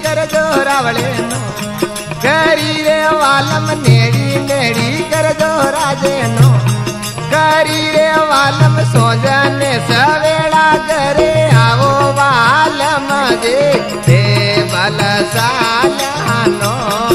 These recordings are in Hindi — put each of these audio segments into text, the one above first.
कर दो रावले नो करी रे वालम नेड़ी नेड़ी कर दो राजे नो करी रे वालम सोजने सवेला करे आवो वालम जे दे बल सालानो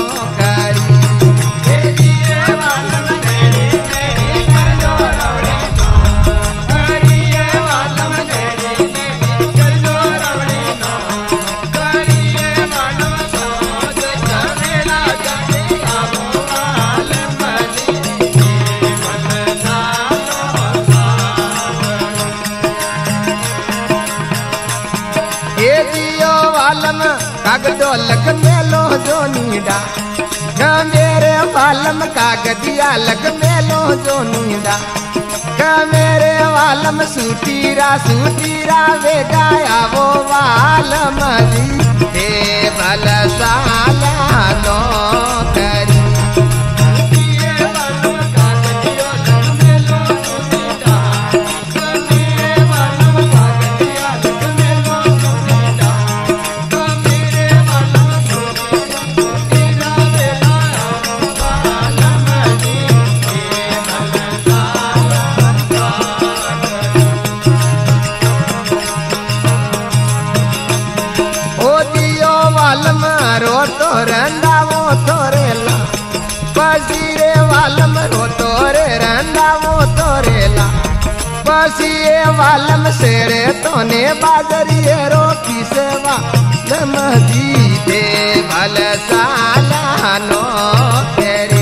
ढोलक मेलो जो नीडा मेरे वालम कागदिया लग मेलो जो नीडा मेरे वालम सूटीरा सूटीरा वे गाया वो वालम जी दे भल सालानो करी तो रंदा वो तोरेला पसीरे वालम रो तोरे रंदा वो तोरेला पसीए वालम सेरे तोने बाजरिए रो की सेवा नमजी दे भल सालानो तेरी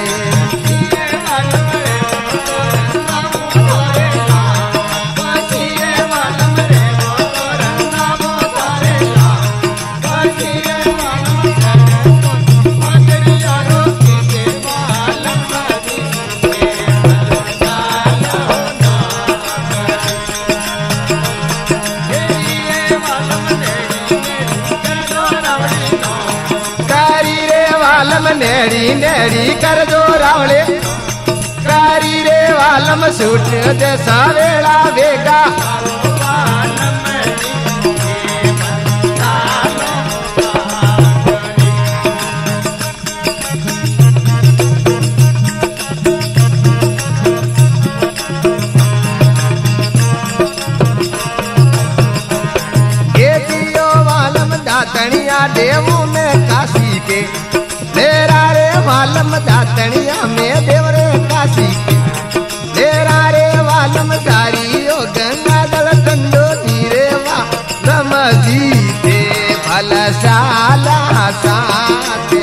नेड़ी नेड़ी कर दो रावले कारी रे वालम सूट जैसा वेला वेगा ये दियो वालम दातनिया देवों में काशी के तेरा रे वालम दातनिया में देवरे काशी तेरा रे वालम सारी ओ गंगा दल कंडो नीरे वालम जी दे भल साला साथे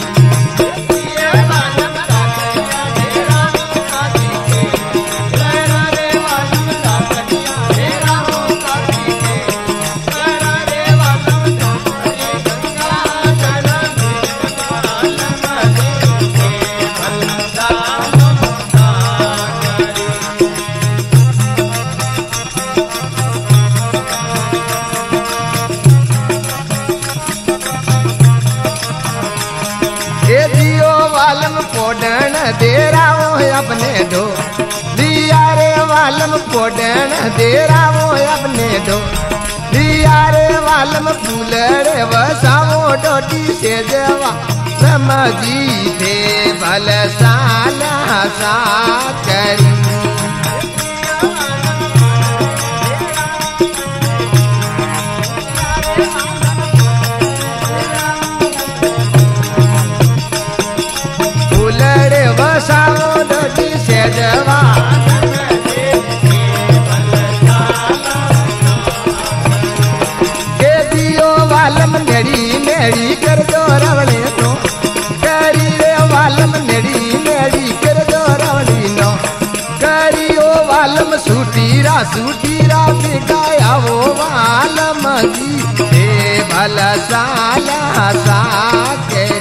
देरा वो अपने दो दिया रे वालम पोडन देरा वो अपने दो दिया रे वालम फूल रे वसावो डोटी से जवा समझी थे भल साला सा करी वसाओ डोटी से जवा के दियो वालम नेड़ी नेड़ी कर दो रवणे नो करी रे वालम नेड़ी नेड़ी कर दो रवणी नो करियो वालम सूटीरा सूटीरा बिगाया वो वालम जी दे भल साला सा करी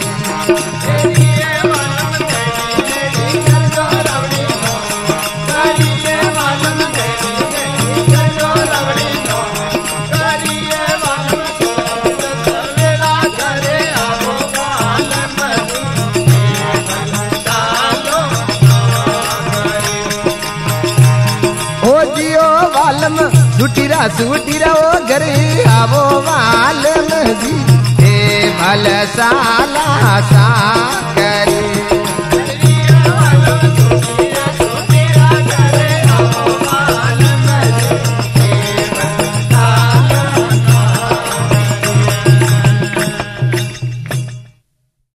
सूटीरा सूटीरा ओ घरे आवो वालम जी दे साला साला